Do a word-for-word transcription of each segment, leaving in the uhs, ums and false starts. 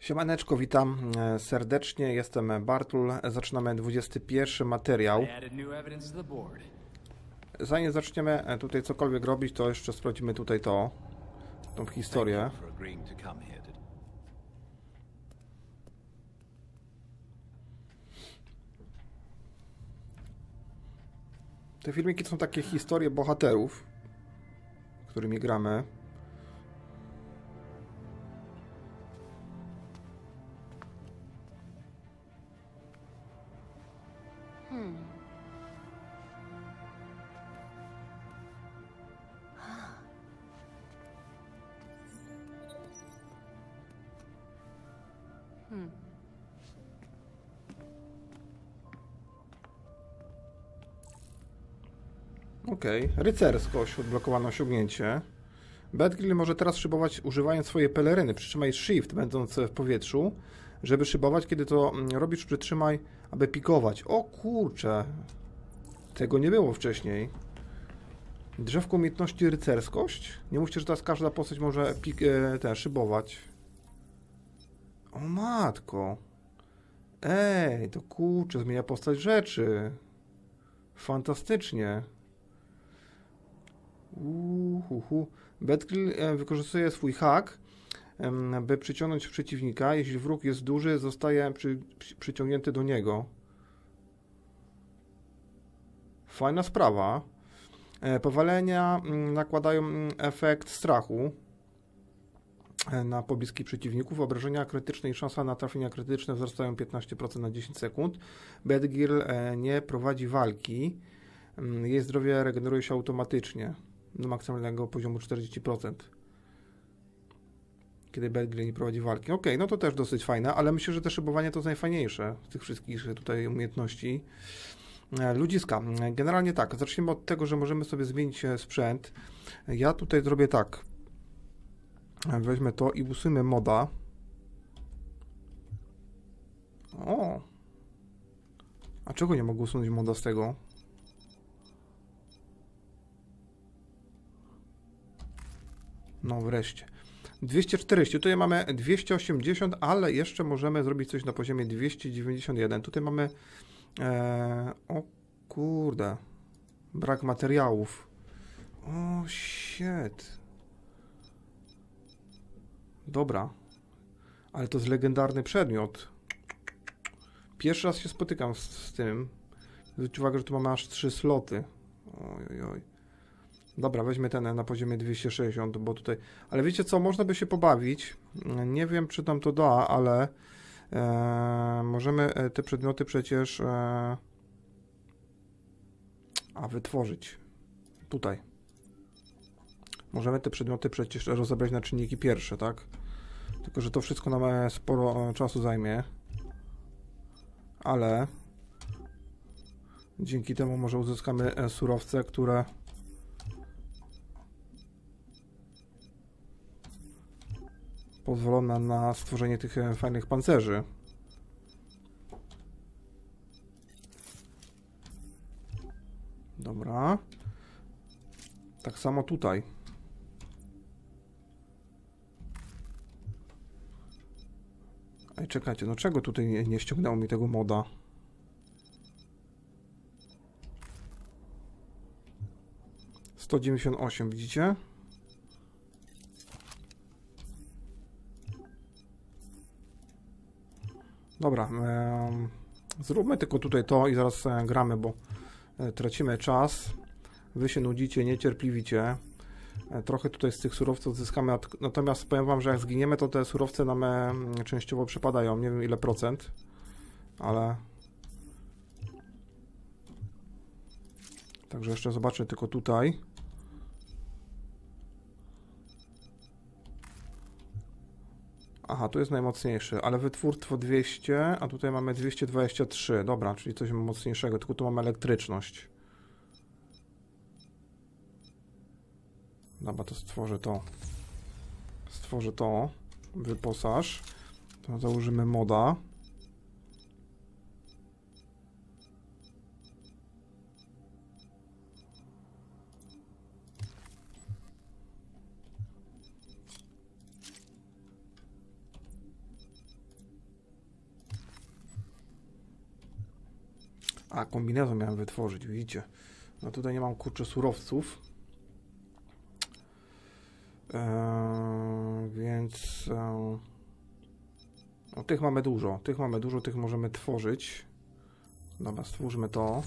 Siemaneczko, witam serdecznie, jestem Bartul, zaczynamy dwudziesty pierwszy materiał. Zanim zaczniemy tutaj cokolwiek robić, to jeszcze sprawdzimy tutaj to, tą historię. Te filmiki to są takie historie bohaterów, którymi gramy. Hmm. Hmm. Okej, okay. Rycerskość, odblokowane osiągnięcie. Beedrill może teraz szybować używając swojej peleryny. Przytrzymaj Shift, będąc w powietrzu, żeby szybować. Kiedy to robisz, przytrzymaj, aby pikować. O kurczę, tego nie było wcześniej. Drzewko umiejętności rycerskość. Nie mówcie, że teraz każda postać może pik, e, ten, szybować. O matko. Ej, to kurczę, zmienia postać rzeczy. Fantastycznie. Uhuhu. Beedrill wykorzystuje swój hak, by przyciągnąć przeciwnika. Jeśli wróg jest duży, zostaje przy, przy, przyciągnięty do niego. Fajna sprawa. Powalenia nakładają efekt strachu na pobliskich przeciwników. Obrażenia krytyczne i szansa na trafienia krytyczne wzrastają piętnaście procent na dziesięć sekund. Beedrill nie prowadzi walki. Jej zdrowie regeneruje się automatycznie do maksymalnego poziomu czterdzieści procent. Kiedy Beedrill nie prowadzi walki. Ok, no to też dosyć fajne, ale myślę, że te szybowanie to jest najfajniejsze z tych wszystkich tutaj umiejętności. Ludziska. Generalnie tak, zaczniemy od tego, że możemy sobie zmienić sprzęt. Ja tutaj zrobię tak. Weźmę to i usunę moda. O! A czego nie mogę usunąć moda z tego? No wreszcie. dwieście czterdzieści. Tutaj mamy dwieście osiemdziesiąt, ale jeszcze możemy zrobić coś na poziomie dwieście dziewięćdziesiąt jeden. Tutaj mamy... E, o kurde. Brak materiałów. O shit. Dobra. Ale to jest legendarny przedmiot. Pierwszy raz się spotykam z, z tym. Zwróć uwagę, że tu mamy aż trzy sloty. Oj, oj, oj. Dobra, weźmy ten na poziomie dwieście sześćdziesiąt, bo tutaj... Ale wiecie co, można by się pobawić. Nie wiem, czy nam to da, ale e, możemy te przedmioty przecież e, a wytworzyć. Tutaj. Możemy te przedmioty przecież rozebrać na czynniki pierwsze, tak? Tylko że to wszystko nam sporo czasu zajmie. Ale dzięki temu może uzyskamy surowce, które pozwolą nam na stworzenie tych fajnych pancerzy. Dobra. Tak samo tutaj. Ej, czekajcie, no czego tutaj nie, nie ściągnęło mi tego moda? sto dziewięćdziesiąt osiem, widzicie? Dobra, e, zróbmy tylko tutaj to i zaraz e, gramy, bo e, tracimy czas. Wy się nudzicie, niecierpliwicie. E, trochę tutaj z tych surowców zyskamy, natomiast powiem wam, że jak zginiemy, to te surowce nam e, częściowo przepadają. Nie wiem ile procent, ale... Także jeszcze zobaczę tylko tutaj. Aha, tu jest najmocniejszy, ale wytwórstwo dwieście, a tutaj mamy dwieście dwadzieścia trzy. Dobra, czyli coś mocniejszego, tylko tu mamy elektryczność. Dobra, to stworzę to. Stworzę to. Wyposaż. To założymy moda. A, kombinezon miałem wytworzyć, widzicie. No tutaj nie mam, kurczę, surowców. Eee, więc... Eee, no, tych mamy dużo. Tych mamy dużo, tych możemy tworzyć. Dobra, stwórzmy to.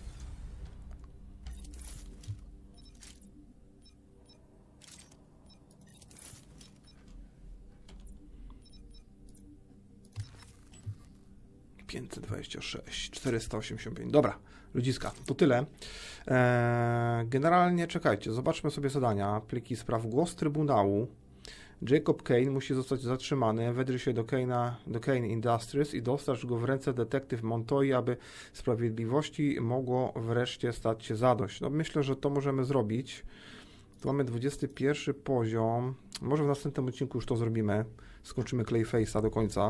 pięćset dwadzieścia sześć, czterysta osiemdziesiąt pięć. Dobra, ludziska, to tyle. Eee, generalnie czekajcie, zobaczmy sobie zadania. Pliki spraw. Głos Trybunału. Jacob Kane musi zostać zatrzymany. Wedrzyj się do Kane'a, do Kane Industries i dostarcz go w ręce detektyw Montoya, aby sprawiedliwości mogło wreszcie stać się zadość. No, myślę, że to możemy zrobić. Tu mamy dwudziesty pierwszy poziom. Może w następnym odcinku już to zrobimy. Skończymy Clayface'a do końca.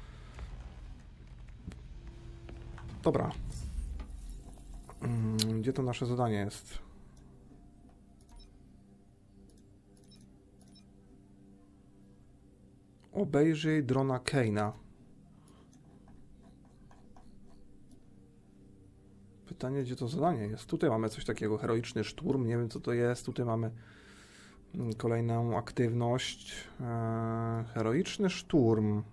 Dobra. Gdzie to nasze zadanie jest? Obejrzyj drona Kane'a. Pytanie, gdzie to zadanie jest? Tutaj mamy coś takiego, heroiczny szturm, nie wiem co to jest. Tutaj mamy kolejną aktywność. Eee, heroiczny szturm.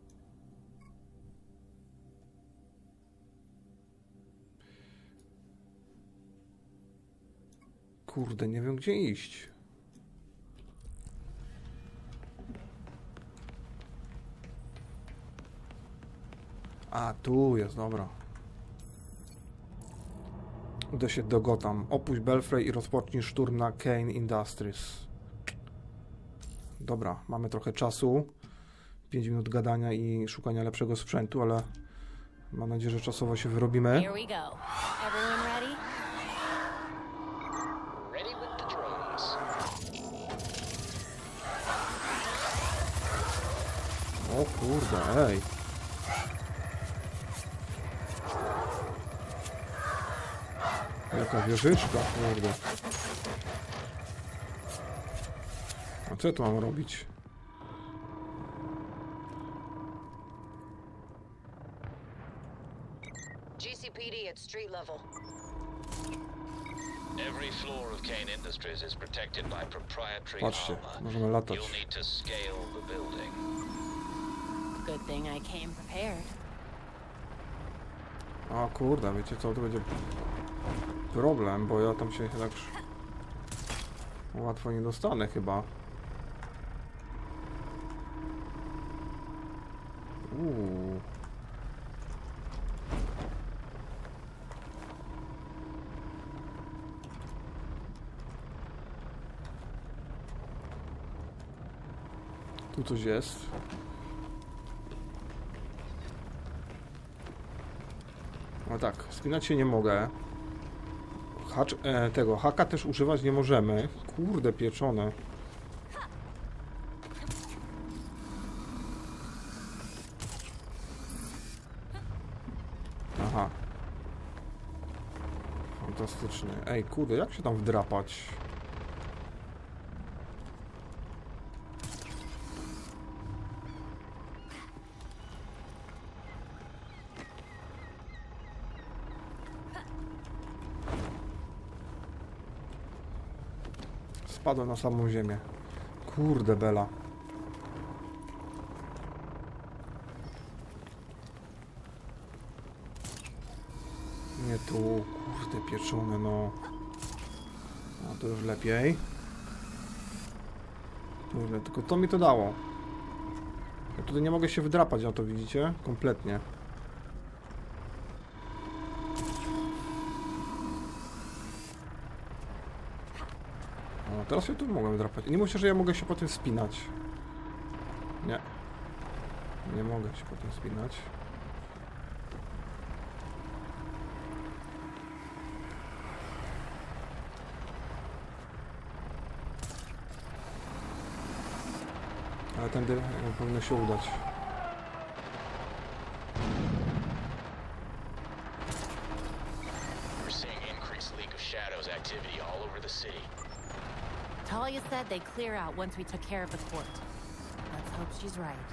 Kurde, nie wiem gdzie iść. A, tu jest, dobra. Uda się do Gotham. Opuść Belfry i rozpocznij szturm na Kane Industries. Dobra, mamy trochę czasu. pięć minut gadania i szukania lepszego sprzętu, ale mam nadzieję, że czasowo się wyrobimy. Here we go. Everyone ready? Ready with the drones. O kurde, ej. Jaka wieżyczka, kurde. A co ja tu mam robić? G C P D at street level. Every floor of Kane Industries is protected by proprietary Patrzcie, armor. możemy latać. You'll need to scale the building. Good thing I came prepared. O kurde, wiecie co, to będzie problem, bo ja tam się tak łatwo nie dostanę chyba. Uuu. Tu coś jest. No tak, spinać się nie mogę. Hacz, e, tego haka też używać nie możemy. Kurde pieczone. Aha. Fantastycznie. Ej, kurde, jak się tam wdrapać? Spadłem na samą ziemię. Kurde bela. Nie tu, kurde pieczone, no. No to już lepiej. Kurde, tylko to mi to dało. Ja tutaj nie mogę się wydrapać na to, widzicie? Kompletnie. O, teraz się tu mogę drapać. Nie myślę, że ja mogę się potem spinać. Nie. Nie mogę się potem spinać. Ale tędy powinno się udać. We're seeing increased League of Shadows activity all over the city. Talia said they'd clear out once we took care of the court. Let's hope she's right.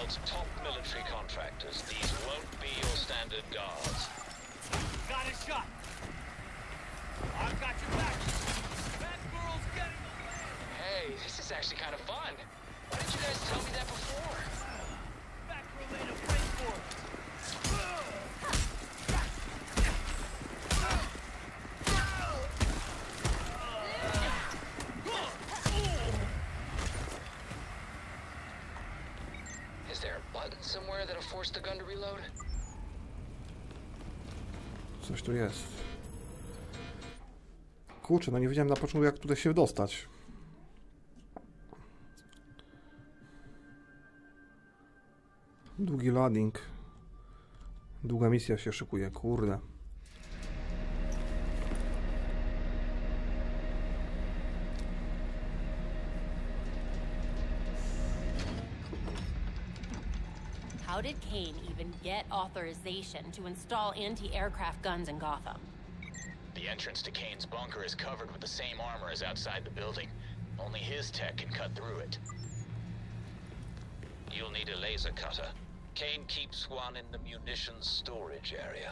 world's top military contractors. These won't be your standard guards. Got a shot. I've got your back. That girl's getting away. Hey, this is actually kind of fun. Why didn't you guys tell me that before? Back row made a break for it. Is there a button somewhere that'll force the gun to reload? Coś tu jest. Kurczę, no nie wiedziałem na początku, jak tutaj się dostać. Długi loading. Długa misja się szykuje, kurde. How did Kane even get authorization to install anti-aircraft guns in Gotham? The entrance to Kane's bunker is covered with the same armor as outside the building. Only his tech can cut through it. You'll need a laser cutter. Kane keeps one in the munitions storage area.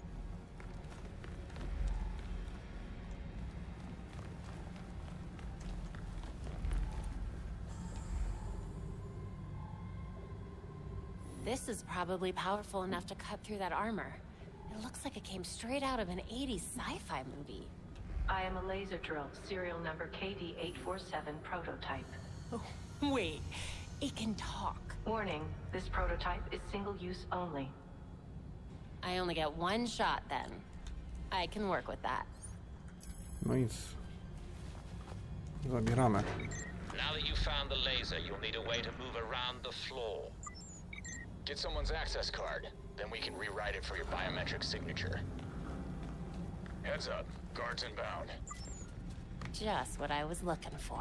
This is probably powerful enough to cut through that armor. It looks like it came straight out of an eighties sci-fi movie. I am a laser drill, serial number K D eight four seven prototype. Oh, wait, it can talk. Warning, this prototype is single use only. I only get one shot then. I can work with that. No nic. Zabieramy. Now that you've found the laser, you'll need a way to move around the floor. Get someone's access card, then we can rewrite it for your biometric signature. Heads up, guards inbound. Just what I was looking for.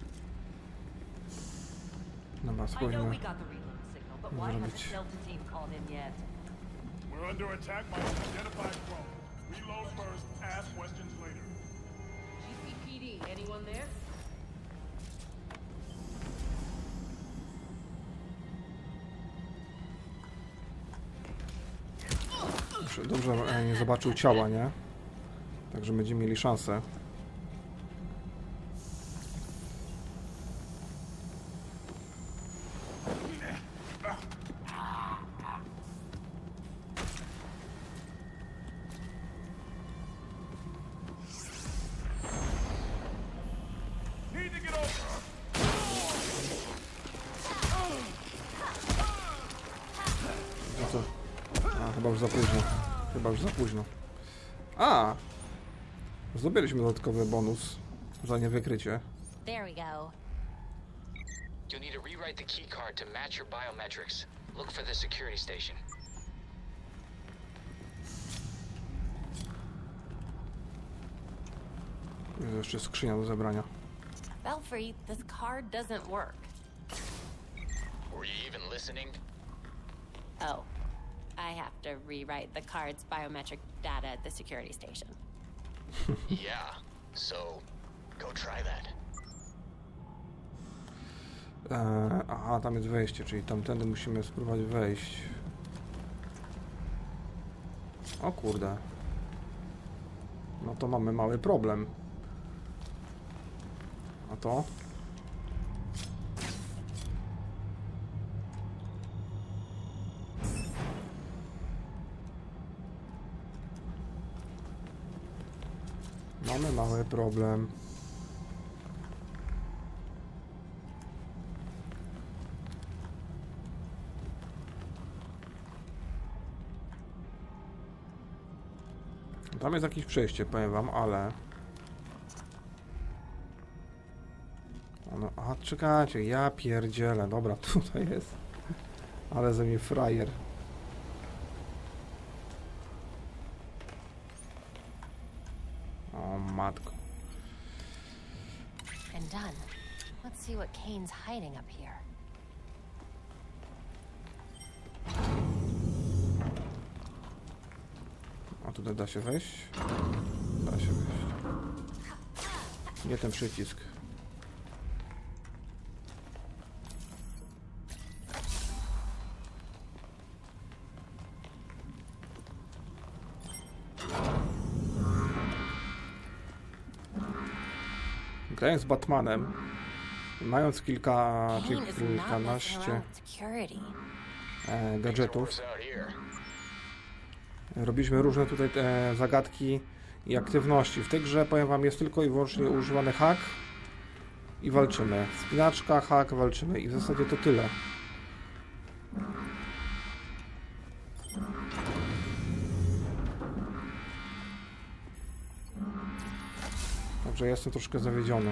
Dobra, I know spróbujmy we got the reload signal, but why hasn't zrobić. Delta team called in yet? We're under attack by an identified drone. Reload first, ask questions later. G C P D, anyone there? Dobrze, e, nie zobaczył ciała, nie? Także będziemy mieli szansę. Need to get over. No to... A, chyba już za późno. Chyba już za późno. A! Zdobyliśmy dodatkowy bonus za niewykrycie. There we go. You'll need to rewrite the key card to match your biometrics. Look for the security station. Jest jeszcze skrzynia do zebrania. Belfry, this card doesn't work. Were you even listening? Oh, I have to rewrite the card's biometric data at the security station. Yeah, so go try that. Eee, aha, tam jest wejście, czyli tamtędy musimy spróbować wejść. O kurde. No to mamy mały problem. A to? Mamy mały problem. Tam jest jakieś przejście, powiem wam, ale... No, a czekajcie, ja pierdzielę. Dobra, tutaj jest. Ale ze mnie frajer. O matko. And done. Let's see what Kane's hiding up here. A tutaj da się wejść? Da się wejść. Nie ten przycisk. grając z Batmanem, mając kilka czy Kane is not messing kilkanaście around with security. e, gadżetów, Doors out here. robiliśmy różne tutaj e, zagadki i aktywności. W tej grze, powiem wam, jest tylko i wyłącznie używany hak i walczymy. Spinaczka, hak, walczymy i w zasadzie to tyle. Także jestem troszkę zawiedziony.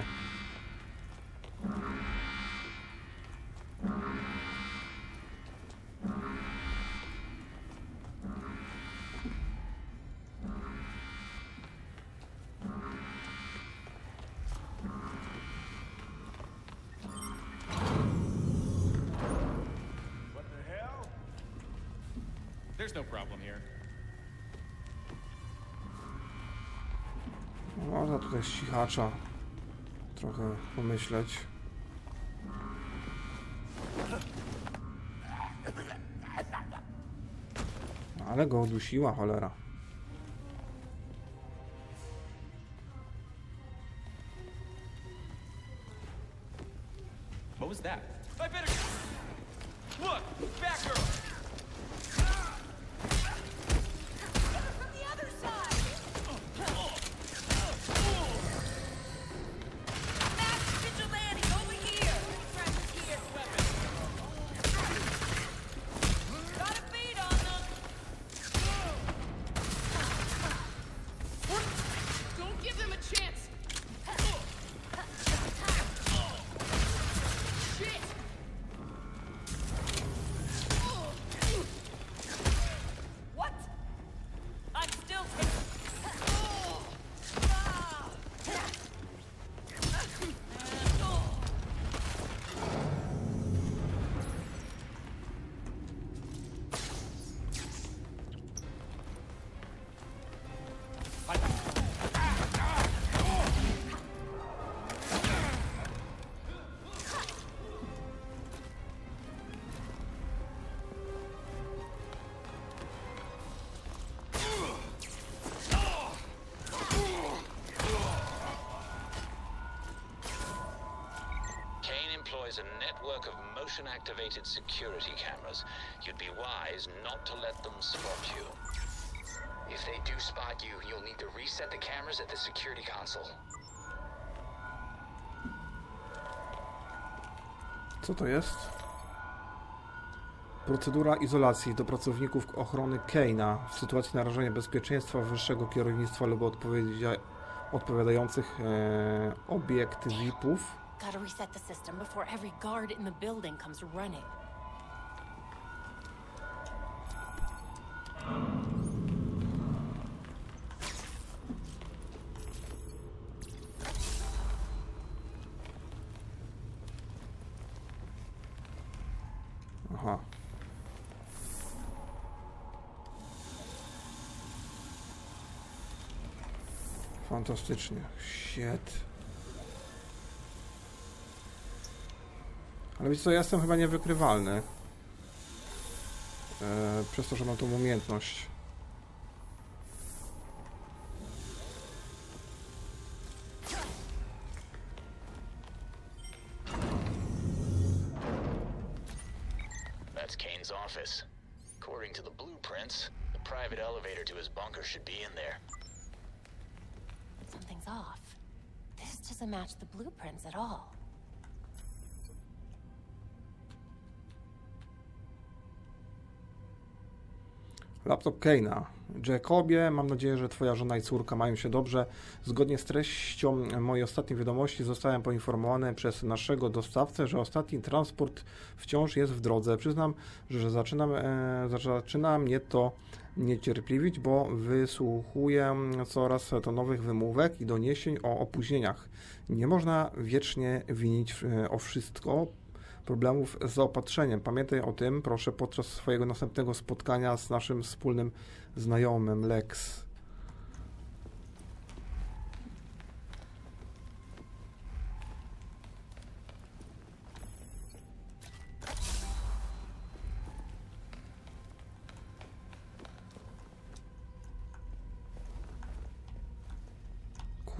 What the hell? There's no problem here. Można tutaj z cichacza trochę pomyśleć. Ale go udusiła, cholera. What was that? I better. Look, Batgirl. From the other side! Max Vigilante, over here! Friends here, weapon. Got a beat on them! Don't give them a chance! Shit! What? I'm still Kane employs a network of motion-activated security cameras. You'd be wise not to let them spot you. If they do spot you, you'll need to reset the cameras at the security console. Co to jest? Procedura izolacji do pracowników ochrony Kane'a w sytuacji narażenia bezpieczeństwa wyższego kierownictwa lub odpowiedzia- odpowiadających e, obiekt V I P-ów. Gotta reset the system before every guard in the building comes running. Aha. Fantastycznie. Shit. Ale wiecie co, ja jestem chyba niewykrywalny. E, przez to, że mam tą umiejętność. That's Kane's office. According to the blueprints, the private elevator to his bunker should be in there. Something's off. This doesn't match the blueprints at all. Laptop Kane'a. Jacobie, mam nadzieję, że twoja żona i córka mają się dobrze. Zgodnie z treścią mojej ostatniej wiadomości zostałem poinformowany przez naszego dostawcę, że ostatni transport wciąż jest w drodze. Przyznam, że zaczynam, e, zaczyna mnie to niecierpliwić, bo wysłuchuję coraz to nowych wymówek i doniesień o opóźnieniach. Nie można wiecznie winić e, o wszystko problemów z zaopatrzeniem. Pamiętaj o tym, proszę, podczas swojego następnego spotkania z naszym wspólnym znajomym Lex.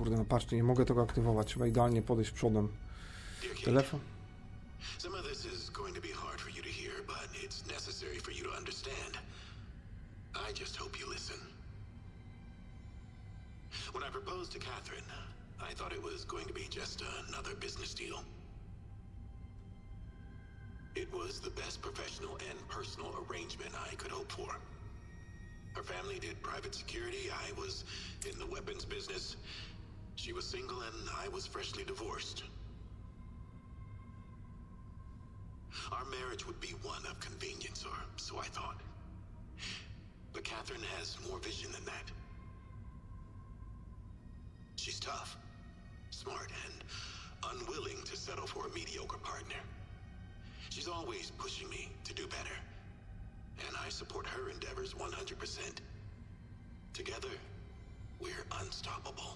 kurde, no patrzcie, nie mogę tego aktywować. Trzeba idealnie podejść przodem. Telefon. Some of this is going to be hard for you to hear, but it's necessary for you to understand. I just hope you listen. When I proposed to Catherine, I thought it was going to be just another business deal. It was the best professional and personal arrangement I could hope for. Her family did private security, I was in the weapons business. She was single and I was freshly divorced. Our marriage would be one of convenience, or so I thought. But Catherine has more vision than that. She's tough, smart, and unwilling to settle for a mediocre partner. She's always pushing me to do better, and I support her endeavors one hundred percent. Together, we're unstoppable.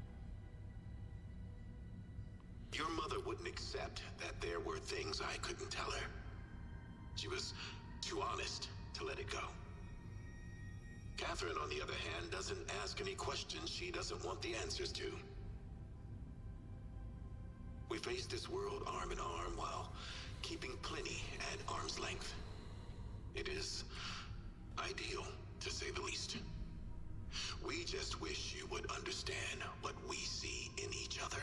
Your mother wouldn't accept that there were things I couldn't tell her. She was too honest to let it go. Catherine, on the other hand, doesn't ask any questions she doesn't want the answers to. We face this world arm in arm while keeping plenty at arm's length. It is ideal, to say the least. We just wish you would understand what we see in each other.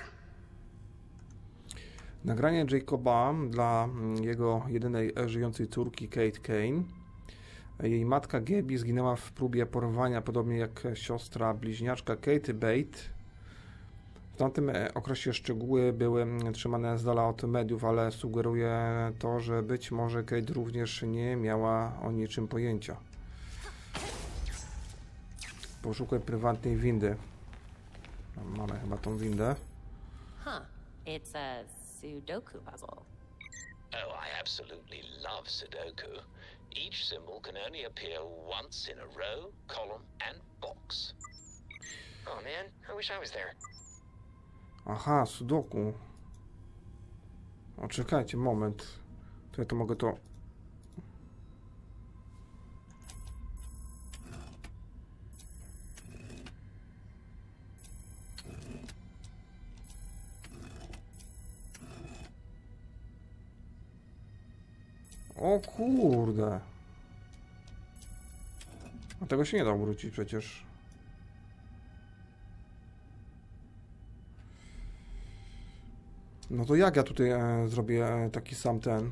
Nagranie Jacoba dla jego jedynej żyjącej córki Kate Kane. Jej matka Gaby zginęła w próbie porwania, podobnie jak siostra bliźniaczka Kate Bate. W tamtym okresie szczegóły były trzymane z dala od mediów, ale sugeruje to, że być może Kate również nie miała o niczym pojęcia. Poszukaj prywatnej windy. Mamy chyba tą windę. Huh. It's a Sudoku puzzle. Oh, I absolutely love Sudoku. Each symbol can only appear once in a row, column, and box. Oh man, I wish I was there. Aha, Sudoku. O, czekajcie, moment. To ja to mogę to... O kurde. A tego się nie da obrócić przecież. No to jak ja tutaj e, zrobię e, taki sam ten?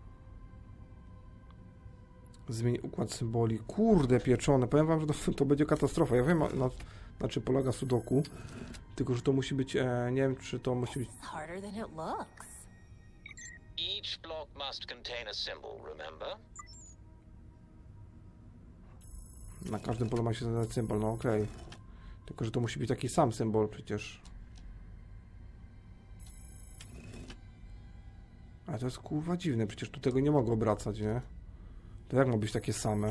Zmień układ symboli. Kurde pieczone. Powiem wam, że to, to będzie katastrofa. Ja wiem, na, na czym polega Sudoku. Tylko, że to musi być... E, nie wiem, czy to musi być... It's harder than it looks. Each block must contain a symbol, remember? Na każdym polu ma się znaleźć symbol, no okej. Okay. Tylko, że to musi być taki sam symbol przecież. Ale to jest kurwa dziwne, przecież tu tego nie mogę obracać, nie? To jak ma być takie same?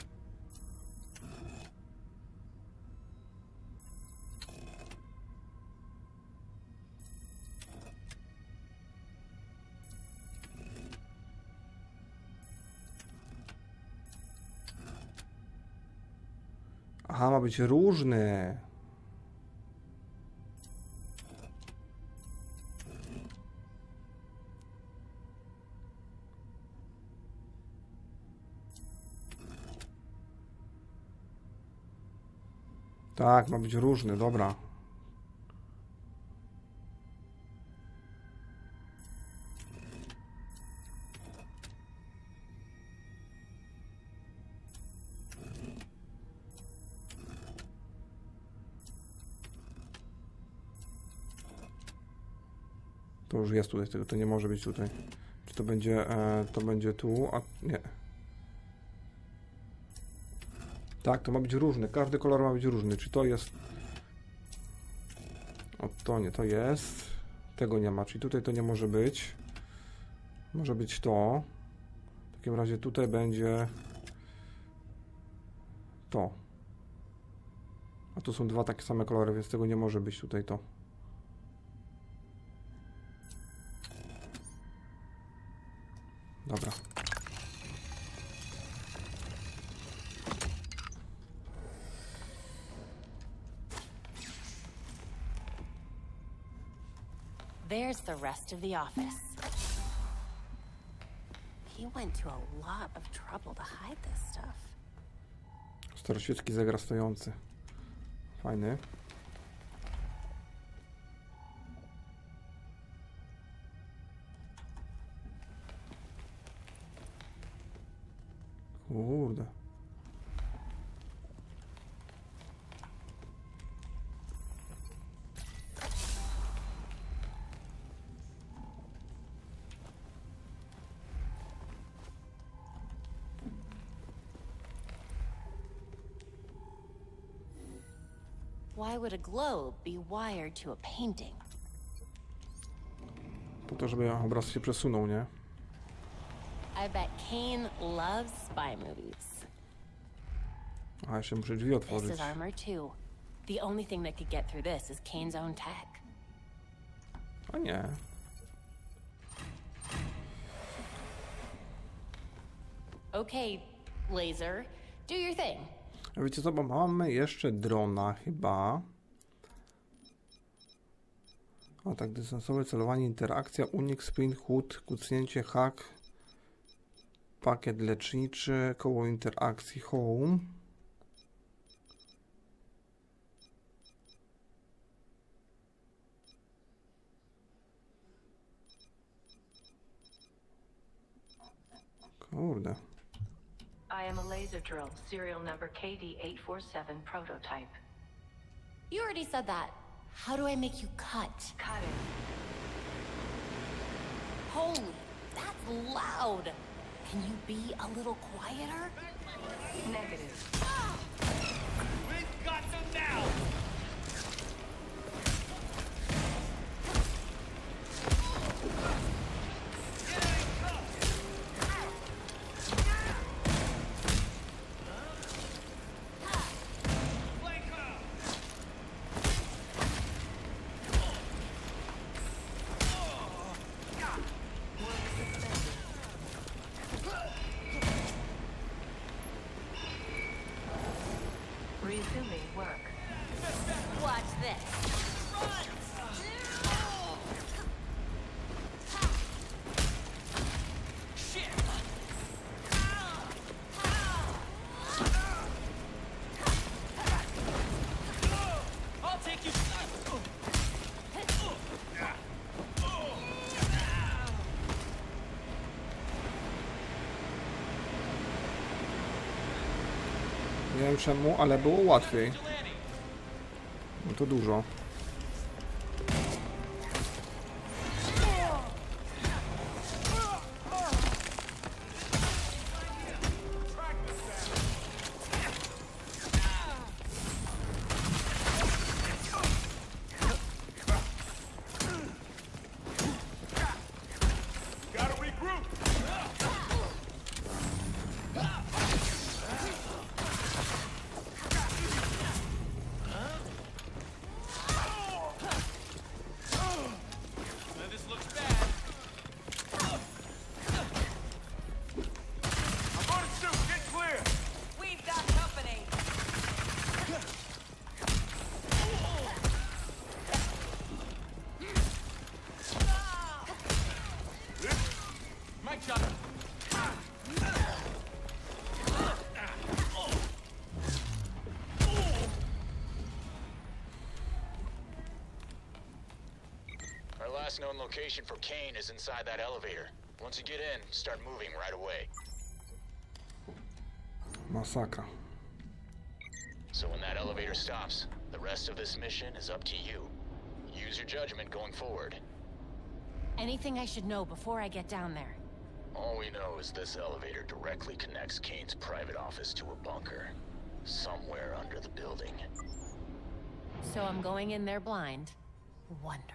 Aha, ma być różny. Tak, ma być różny, dobra. To już jest tutaj, to nie może być tutaj. Czy to będzie, e, to będzie tu, a nie. Tak, to ma być różny, każdy kolor ma być różny. Czy to jest... O, to nie, to jest. Tego nie ma, czyli tutaj to nie może być. Może być to. W takim razie tutaj będzie... To. A tu są dwa takie same kolory, więc tego nie może być tutaj to. Dobra. There's the rest of the office. He went to a lot of trouble to hide this stuff. Staroświecki zegar stojący. Fajny. Kurde. Why would a globe be wired to a painting? Po to, żeby obraz się przesunął, nie? I bet Kane loves spy movies. A jeszcze muszę drzwi This otworzyć. is armor too. The only thing that could get through this is Kane's own tech. A nie. Okay, laser, do your thing. A wiecie co, bo mamy jeszcze drona chyba. O tak, dystansowe celowanie, interakcja, unik, sprint, chód, kucnięcie, hak, pakiet leczniczy, koło interakcji, home. Kurde. I am a laser drill, serial number K D eight four seven prototype. You already said that. How do I make you cut? Cut it. Holy, that's loud. Can you be a little quieter? Negative. We've got them now! Resuming work. Watch this. Shit! I'll take you. Nie wiem czemu, ale było łatwiej. No to dużo. Gotta regroup! Now this looks bad. I'm gonna shoot. Get clear. We've got company. Mike shot. Our last known location for Kane is inside that elevator. Once you get in, start moving right away. Masakra. So when that elevator stops, the rest of this mission is up to you. Use your judgment going forward. Anything I should know before I get down there? All we know is this elevator directly connects Kane's private office to a bunker. Somewhere under the building. So I'm going in there blind. Wonderful.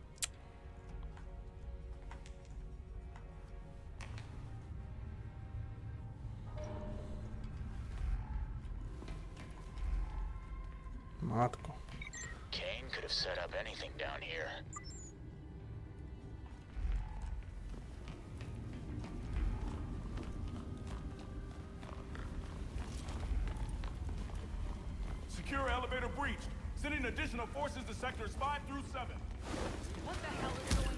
Matko. Kane could have set up anything down here. Secure elevator breached. Sending additional forces to sectors five through seven. What the hell is going on?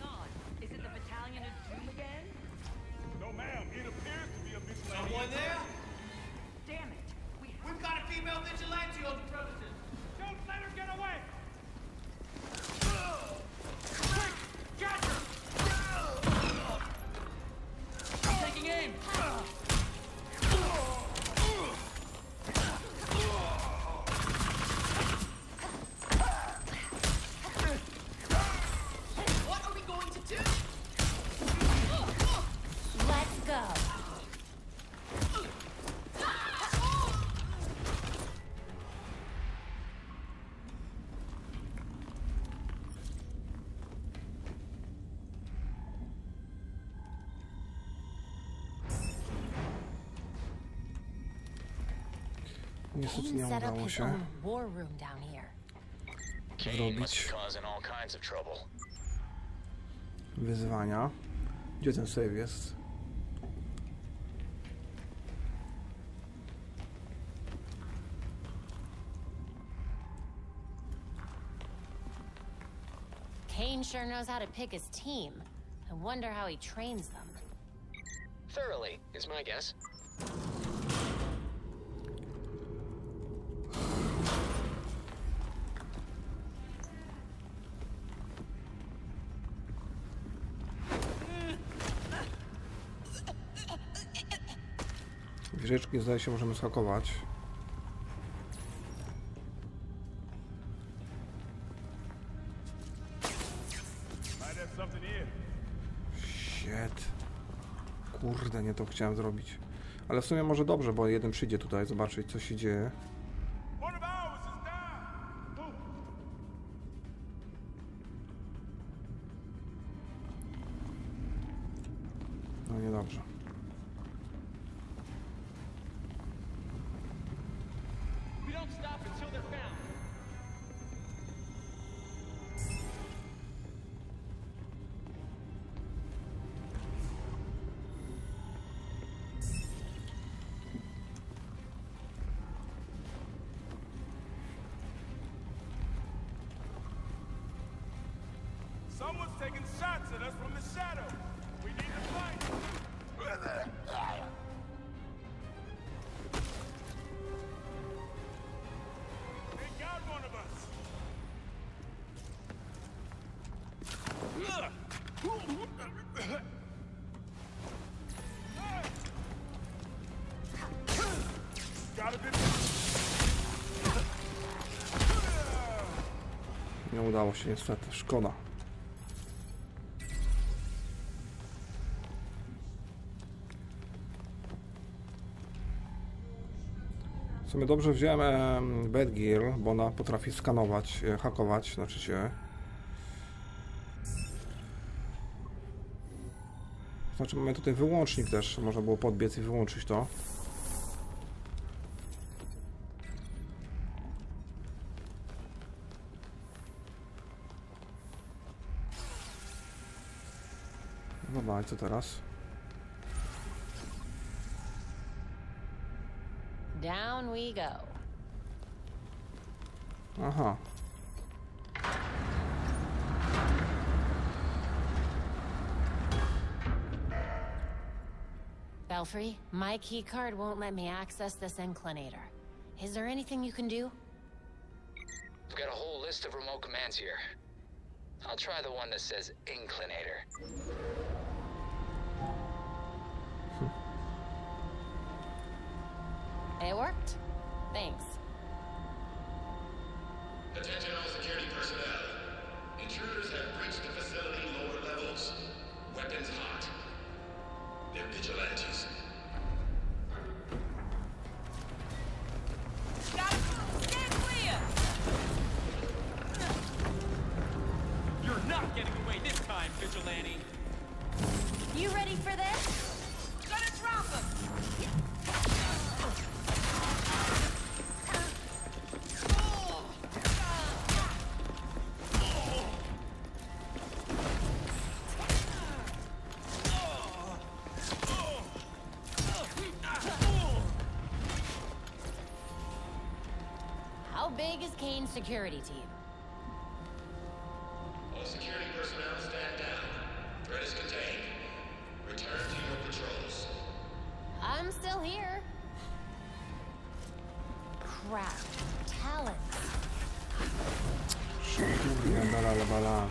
bringing us doom again? No, ma'am. It appears to be a vigilante. Someone there? Damn it. We We've got a female vigilante on the premises. Don't let her get away. Quick, catch her. I'm taking aim. What are we going to do? Let's go. Niestety Kane nie set up udało his się own war room down here. Kane must zrobić be causing all kinds of trouble. wyzwania. Gdzie ten save jest? Kane sure knows how to pick his team. I wonder how he trains them. Thoroughly, is my guess. Wieżyczki zdaje się możemy skakować. Might have something here. Shit. Kurde, nie to chciałem zrobić. Ale w sumie może dobrze, bo jeden przyjdzie tutaj zobaczyć, co się dzieje. One of ours is down. Move. No niedobrze. We don't stop until they're found. Someone's taking shots at us from the shadow. We need to fight. They got one of us. Got a bit. Nie udało się niestety, szkoda. W sumie dobrze wziąłem em, Batgirl, bo ona potrafi skanować, e, hakować, znaczy się. Znaczy mamy tutaj wyłącznik też, można było podbiec i wyłączyć to. Dobra, i co teraz? Down we go. Aha. Belfry, my key card won't let me access this inclinator. Is there anything you can do? We've got a whole list of remote commands here. I'll try the one that says inclinator. It worked. Thanks. Attention all security personnel. Intruders have breached the facility lower levels. Weapons hot. They're vigilantes. Got it! Stand clear! You're not getting away this time, vigilante. You ready for this? Gonna drop him! How big is Kane's security team? All security personnel stand down. Threat is contained. tell here. Crap. Talons. Szybko, balala, balans.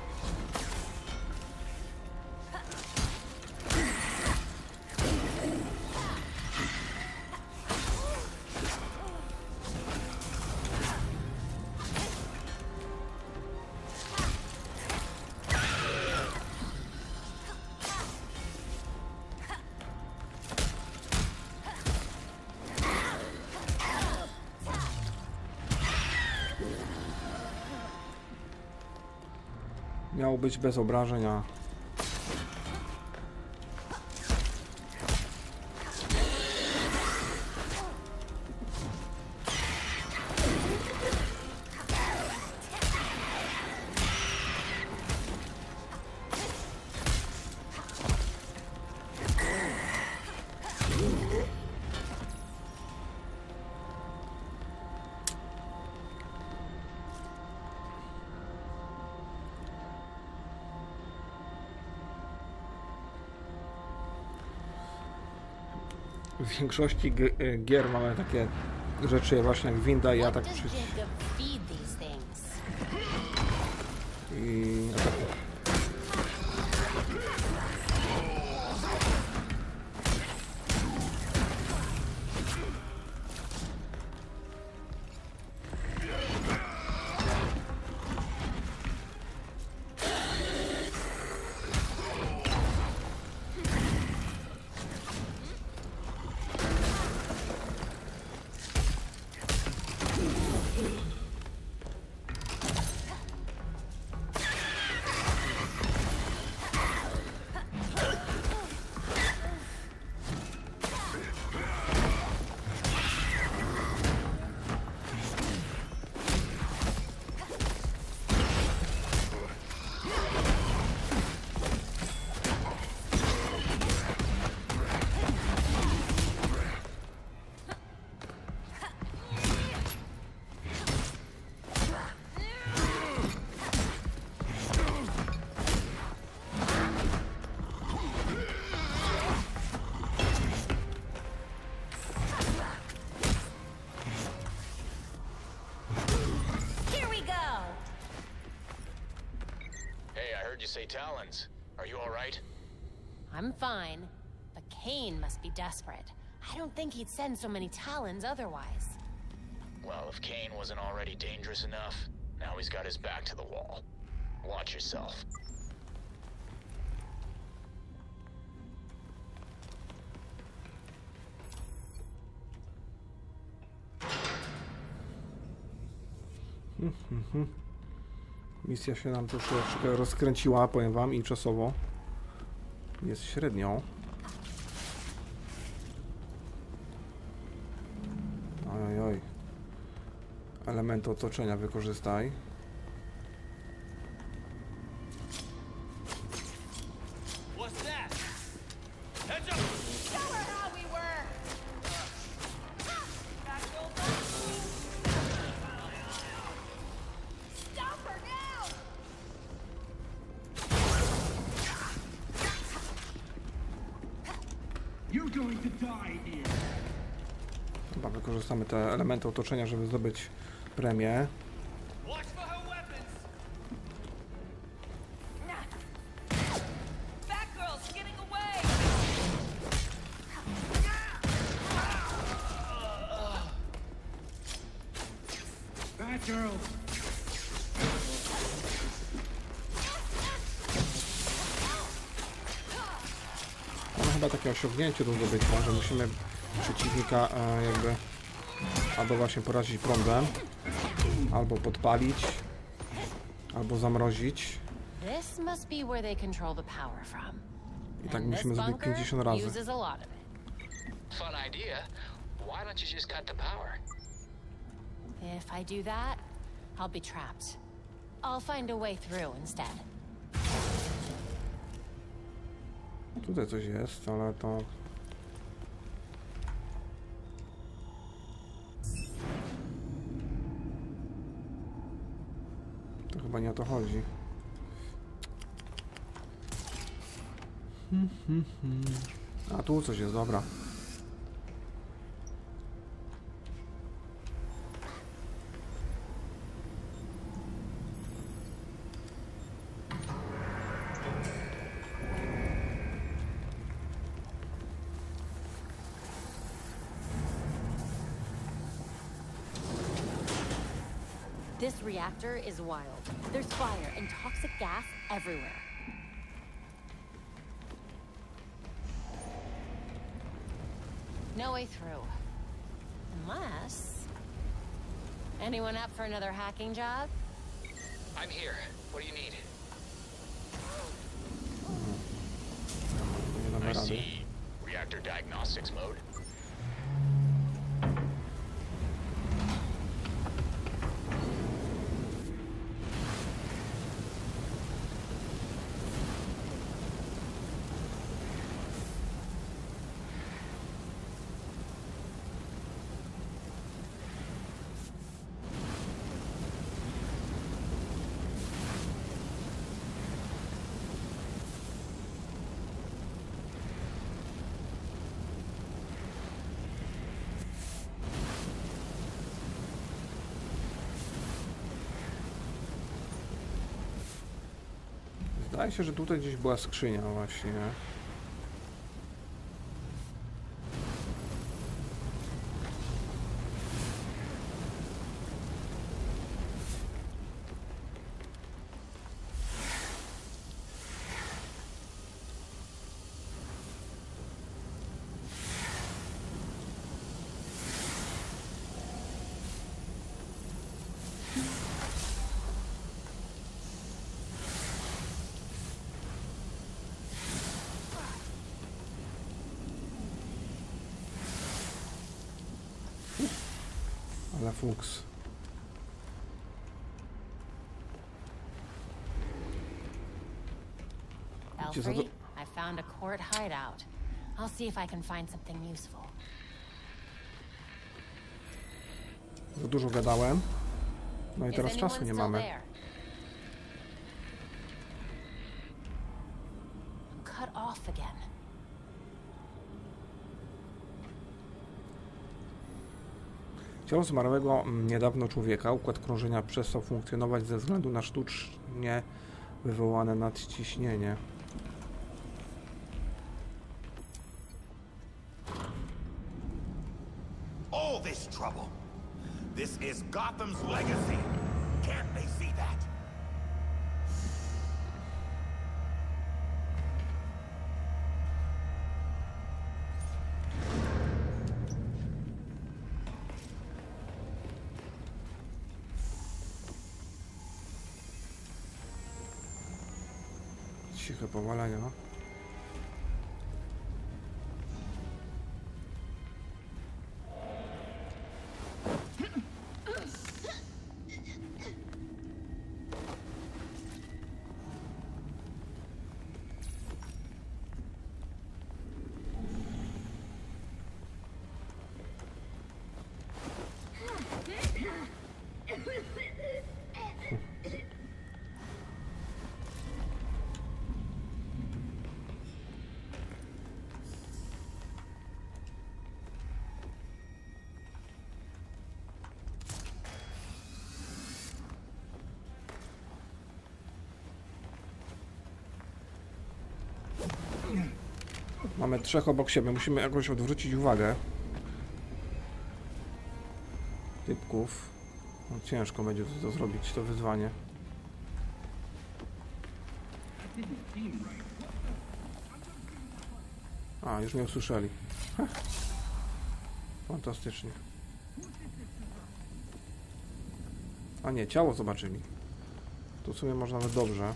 Miało być bez obrażenia. W większości gier mamy takie rzeczy właśnie jak winda i atak przy... I atak. Say Talons. Are you all right? I'm fine, but Kane must be desperate. I don't think he'd send so many Talons otherwise. Well, if Kane wasn't already dangerous enough, now he's got his back to the wall. Watch yourself. Misja się nam troszeczkę rozkręciła, powiem wam, i czasowo jest średnią. Oj, oj. Elementy otoczenia wykorzystaj. Chyba wykorzystamy te elementy otoczenia, żeby zdobyć premię. Mamy chyba takie osiągnięcie do zdobycia, że musimy przeciwnika e, jakby albo właśnie porazić prądem, albo podpalić, albo zamrozić. I tak musimy zrobić pięćdziesiąt razy. Fun idea. Why don't you just cut the power? If I do that, I'll be trapped. I'll find a way through instead. Tutaj coś jest, ale to... To chyba nie o to chodzi. A tu coś jest, dobra. This reactor is wild. There's fire and toxic gas everywhere. No way through. Unless... Anyone up for another hacking job? I'm here. What do you need? Nie damy I rady. see. Reactor diagnostics mode. Wydaje się, że tutaj gdzieś była skrzynia właśnie. Ale fuks. Belfry, I found a court hideout. I'll see if I can find something useful. Za dużo gadałem. No i teraz Is czasu anyone nie still mamy. there? Cut off again. Ciało zmarłego mm, niedawno człowieka, układ krążenia przestał funkcjonować ze względu na sztucznie wywołane nadciśnienie. All this trouble. This is Gotham's legacy. Can't they see that? Ciche powalenia. Mamy trzech obok siebie. Musimy jakoś odwrócić uwagę typków. No, ciężko będzie to, to zrobić, to wyzwanie. A, już mnie usłyszeli. Heh. Fantastycznie. A nie, ciało zobaczyli. To w sumie można nawet dobrze.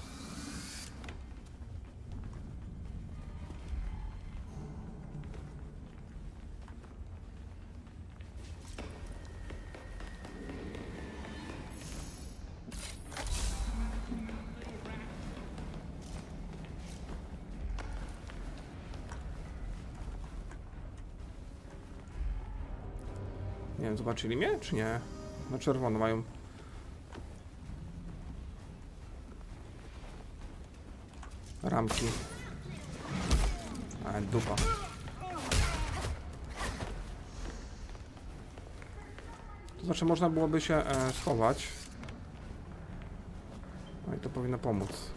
Nie wiem, zobaczyli mnie, czy nie? Na czerwono mają. Ramki. A, dupa. To znaczy, można byłoby się e, schować. No i to powinno pomóc.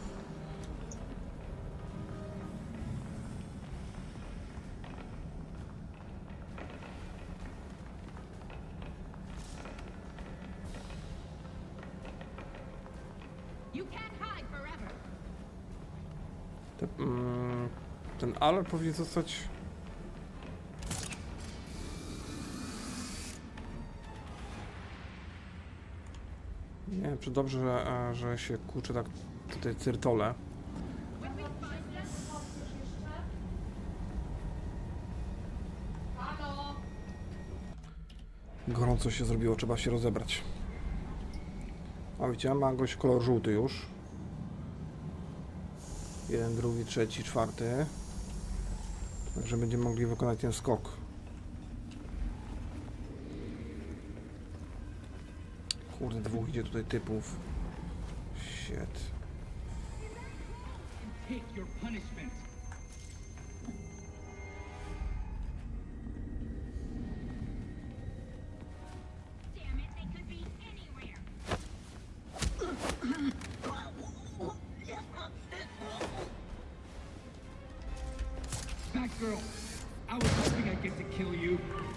Te, mm, ten alarm powinien zostać... Nie wiem, czy dobrze, że, że się kurczę tak tutaj cyrtole. Gorąco się zrobiło, trzeba się rozebrać. A widziałem, ma goś kolor żółty już. Jeden, drugi, trzeci, czwarty. Także będziemy mogli wykonać ten skok. Kurde, dwóch idzie tutaj typów. Shit. Batgirl, I was hoping I'd get to kill you.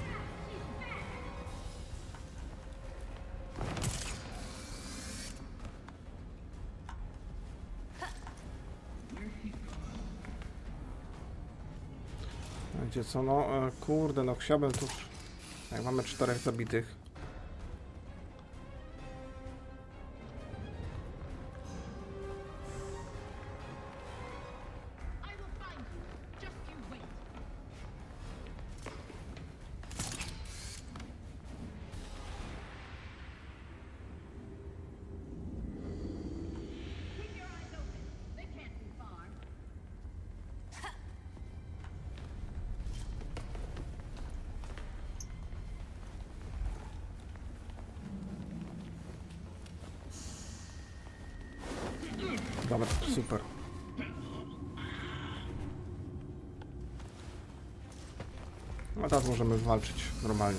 Wiecie co, no e, kurde, no chciałbym tu... Jak mamy czterech zabitych. Dobra, super. A teraz możemy walczyć normalnie.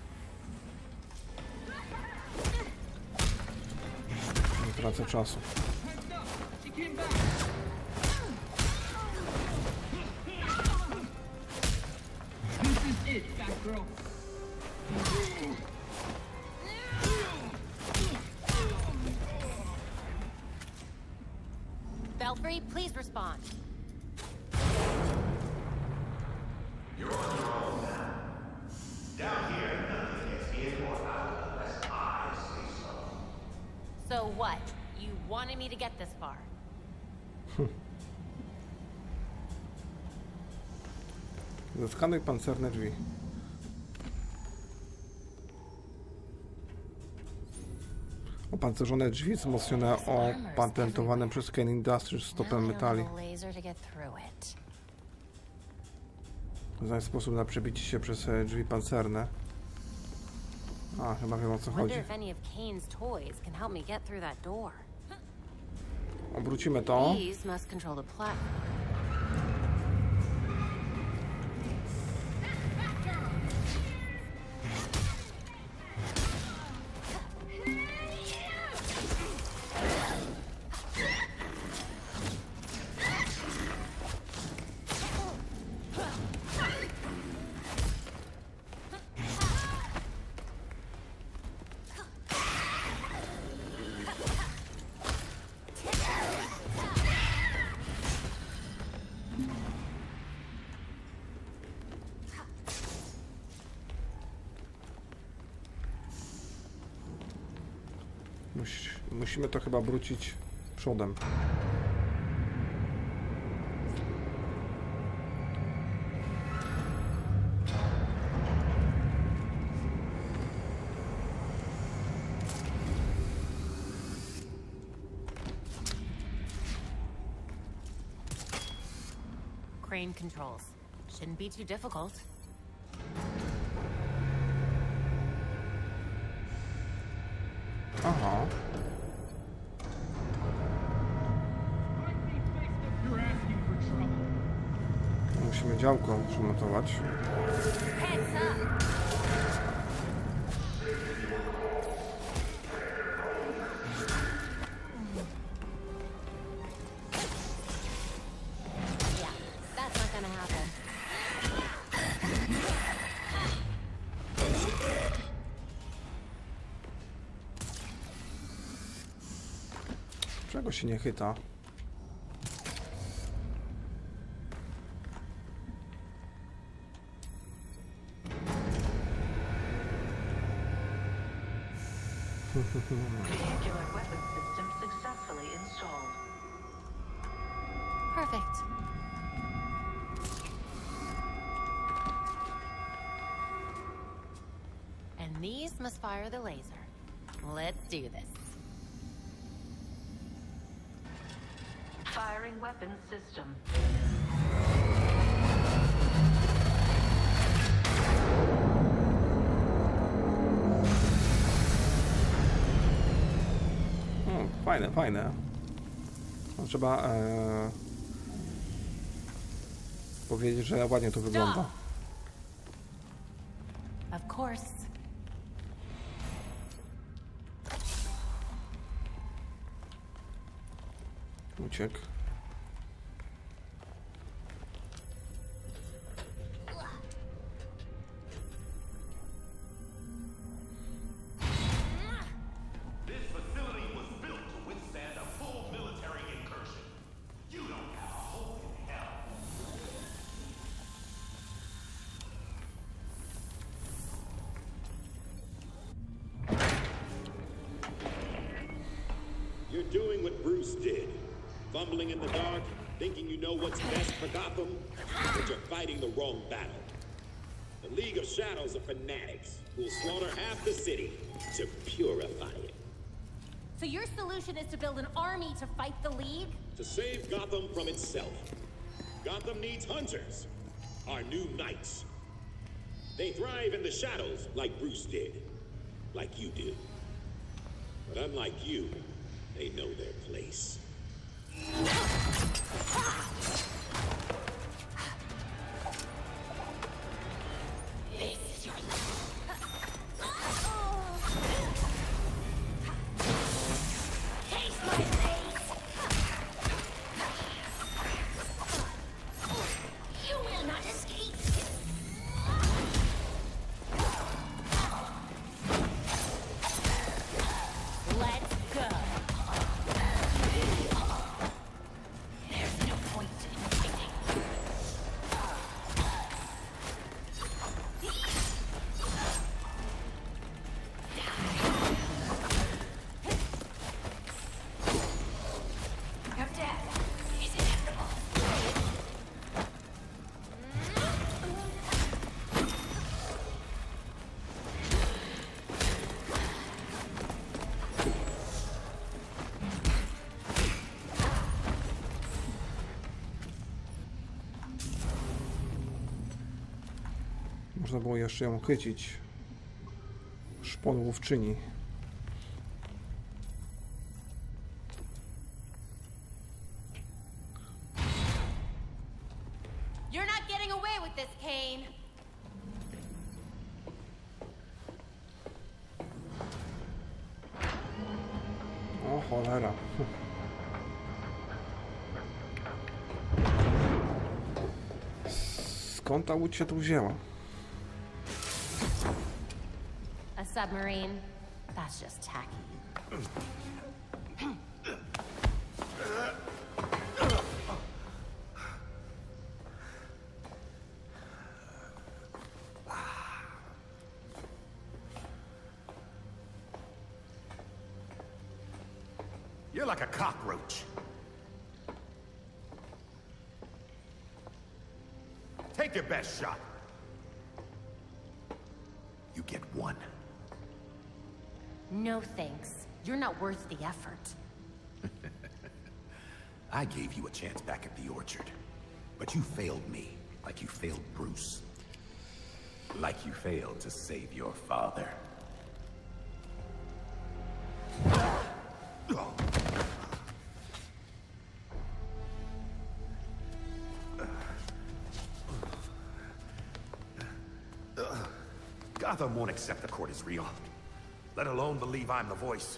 Nie tracę czasu. Belfry, please respond. Down here, nothing gets in or out unless I say so. So what? You wanted me to get this far? Zeskanuj pancerne drzwi. Opancerzone drzwi wzmocnione opatentowanym przez Kane Industries stopem metali. Znajdź sposób na przebicie się przez drzwi pancerne. A, chyba wiem, o co chodzi. Obrócimy to. Musimy to chyba wrócić przodem. Crane controls. Shouldn't be too difficult. Aha. Musimy działko przymontować. Czego się nie chyta? Vehicular weapon system successfully installed. Perfect. And these must fire the laser. Let's do this. Firing weapon system. O, fajne, fajne. No, trzeba e, powiedzieć, że ładnie to wygląda. Of course. Uciekł. This facility was built to withstand a full military incursion. You don't have a hope in hell. You're doing what Bruce did. Fumbling in the dark, thinking you know what's best for Gotham, but you're fighting the wrong battle. The League of Shadows are fanatics who will slaughter half the city to purify it. So your solution is to build an army to fight the League? To save Gotham from itself. Gotham needs hunters, our new knights. They thrive in the shadows like Bruce did, like you do. But unlike you, they know their place. This is your taste my face. You will not escape. Let's go. There's no point in waiting. Your death is inevitable. Można było jeszcze ją chycić. Szpon łowczyni. You're not getting away with this, Kane. O cholera. Skąd ta łódź się tu wzięła? A submarine? That's just tacky. You're like a cockroach. Take your best shot. You get one. No thanks. You're not worth the effort. I gave you a chance back at the orchard, but you failed me, like you failed Bruce. Like you failed to save your father. Gotham won't accept the court is real, let alone believe I'm the voice.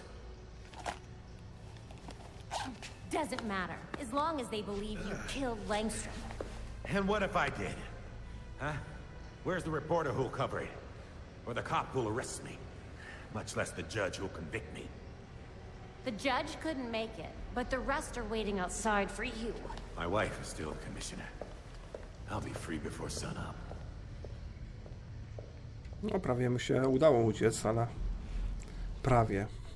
Doesn't matter, as long as they believe you killed Langstrom. And what if I did? Huh? Where's the reporter who'll cover it? Or the cop who'll arrest me? Much less the judge who'll convict me. The judge couldn't make it, but the rest are waiting outside for you. My wife is still a commissioner. I'll be free before sunup. No prawie mu się udało uciec, ale prawie.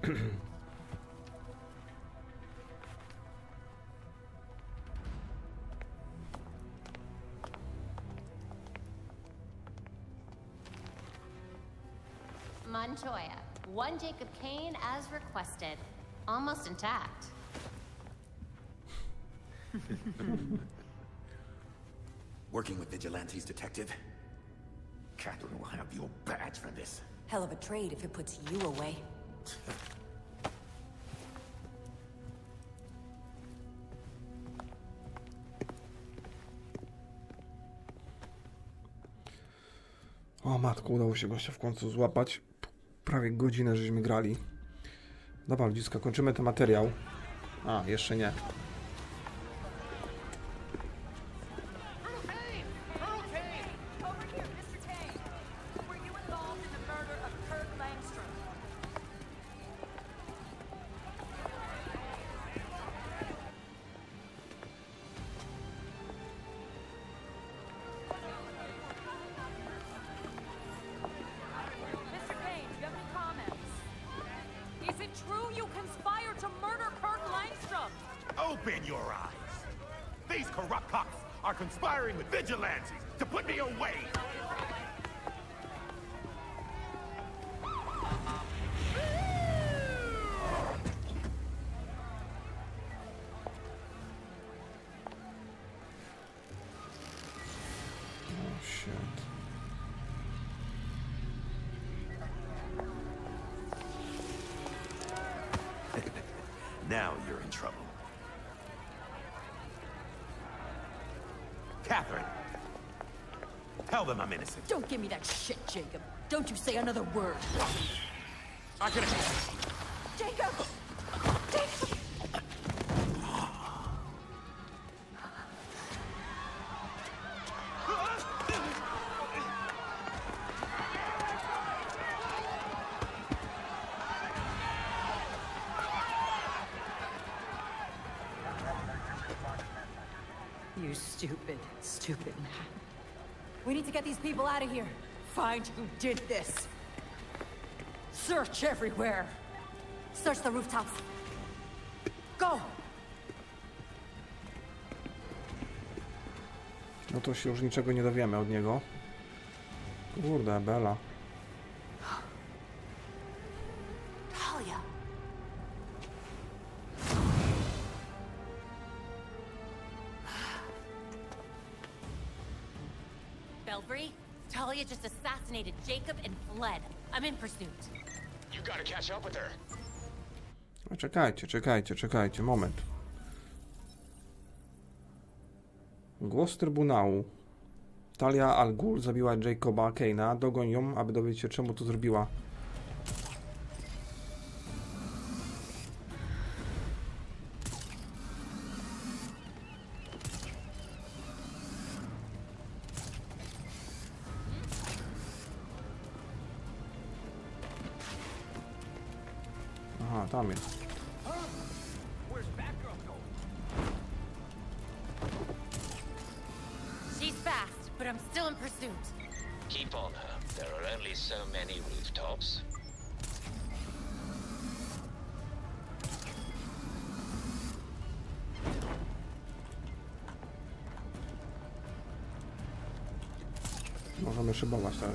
Montoya, one Jacob Kane as requested. Almost intact. Working with vigilantes, detective. Catherine will have your badge for this. Hell of a trade if it puts you away. O matko, udało się gościa w końcu złapać. Prawie godzinę żeśmy grali. Dobra, ludziska, kończymy ten materiał. A, jeszcze nie. Open your eyes! These corrupt cops are conspiring with vigilantes to put me away! Oh, shit. Now you're in trouble. Catherine! Tell them I'm innocent. Don't give me that shit, Jacob. Don't you say another word. I can... Jacob! Jacob! You stupid, stupid man. We need to get these people out of here. Find who did this. Search everywhere. Search the rooftops. Go! No to się już niczego nie dowiemy od niego. Kurde, Bella. Talia. Belfry, Talia just assassinated Jacob and fled. I'm in pursuit. You gotta catch up with her. No, czekajcie, czekajcie, czekajcie, moment. Głos Trybunału. Talia Al Ghul zabiła Jacoba Kane'a. Dogoń ją, aby dowiedzieć się, czemu to zrobiła. Aha, tam jest. She's fast, but I'm still in pursuit. Keep on her. There are only so many rooftops. Możemy szybować, ale...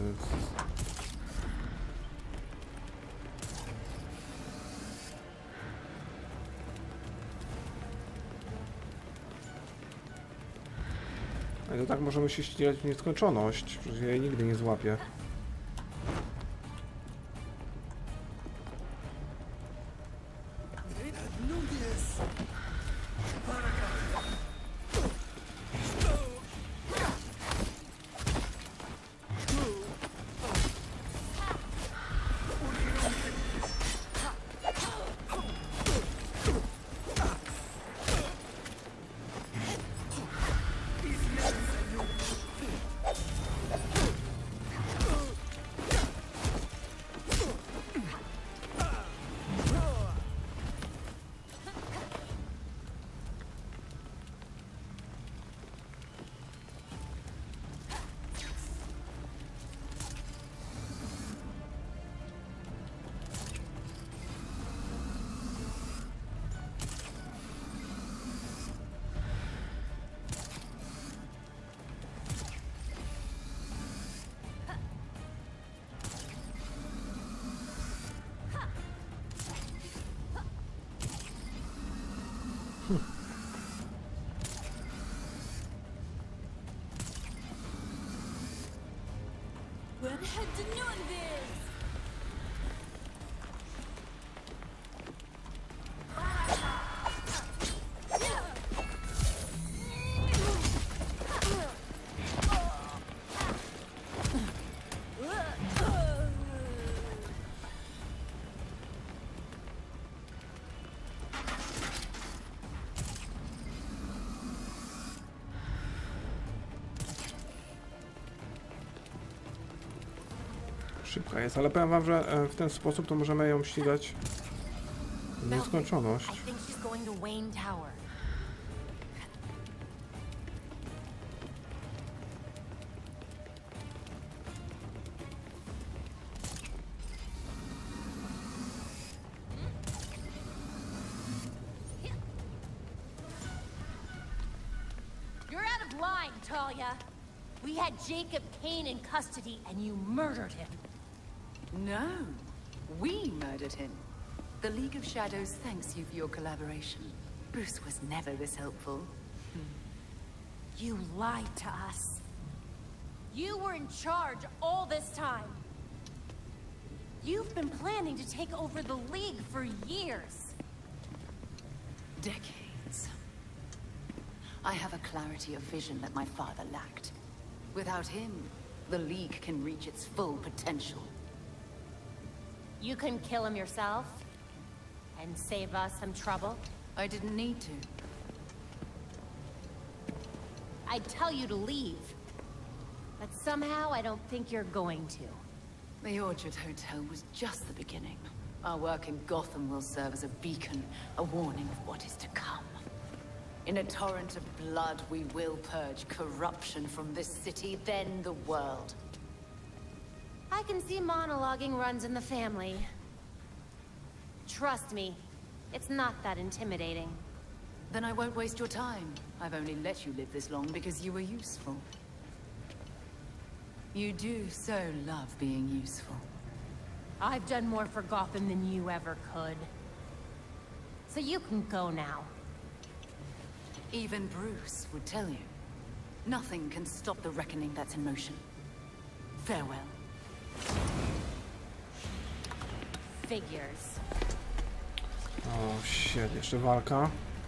Ale to tak możemy się ścigać w nieskończoność, przecież ja jej nigdy nie złapię. Where the heck did you know this? Szybka jest, ale powiem wam, że w ten sposób to możemy ją ścigać w nieskończoność. I think she's going to Wayne Tower. You're out of line, Talia. We had Jacob Kane in custody and you murdered him. No, we murdered him. The League of Shadows thanks you for your collaboration. Bruce was never this helpful. You lied to us. You were in charge all this time. You've been planning to take over the League for years. Decades. I have a clarity of vision that my father lacked. Without him, the League can reach its full potential. You can kill him yourself and save us some trouble? I didn't need to. I'd tell you to leave. But somehow I don't think you're going to. The Orchard Hotel was just the beginning. Our work in Gotham will serve as a beacon, a warning of what is to come. In a torrent of blood, we will purge corruption from this city, then the world. I can see monologuing runs in the family. Trust me, it's not that intimidating. Then I won't waste your time. I've only let you live this long because you were useful. You do so love being useful. I've done more for Gotham than you ever could. So you can go now. Even Bruce would tell you. Nothing can stop the reckoning that's in motion. Farewell. Figures. O, shit, jeszcze walka.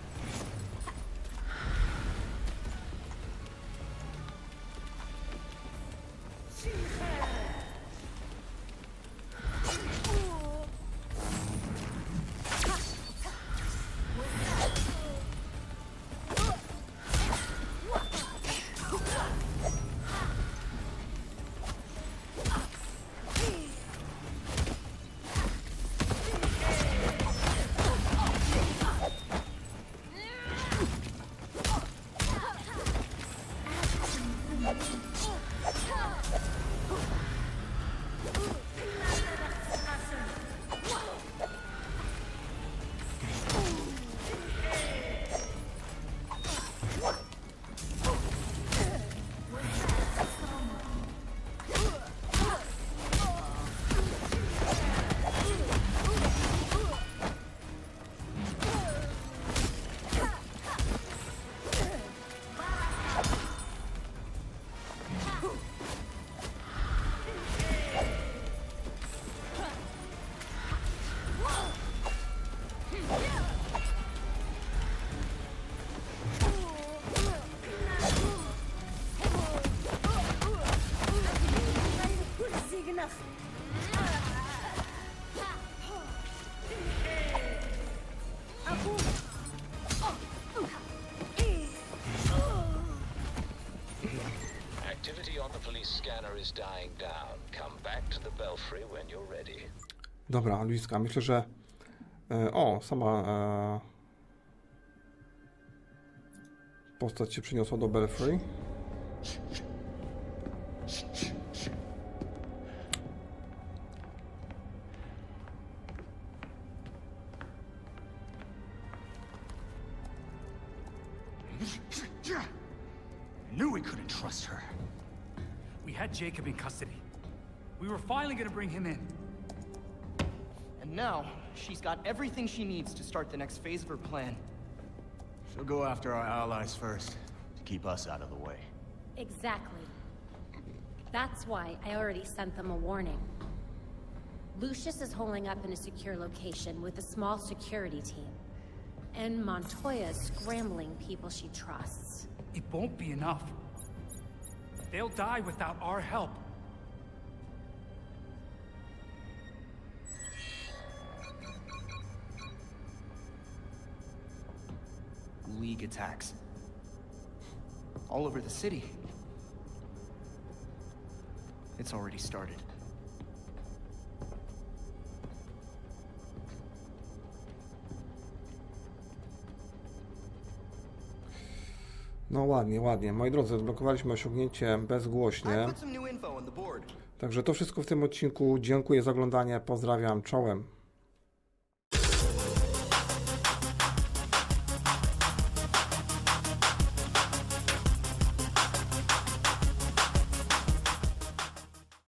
Dying down. Come back to the Belfry when you're ready. Dobra, Luiska, myślę, że e, o, sama e, postać się przyniosła do Belfry. Knew we couldn't trust her. We had Jacob in custody. We were finally gonna bring him in. And now, she's got everything she needs to start the next phase of her plan. She'll go after our allies first, to keep us out of the way. Exactly. That's why I already sent them a warning. Lucius is holding up in a secure location with a small security team. And Montoya is scrambling people she trusts. It won't be enough. They'll die without our help. League attacks. All over the city. It's already started. No ładnie, ładnie. Moi drodzy, odblokowaliśmy osiągnięcie bezgłośnie. Także to wszystko w tym odcinku. Dziękuję za oglądanie. Pozdrawiam. Czołem.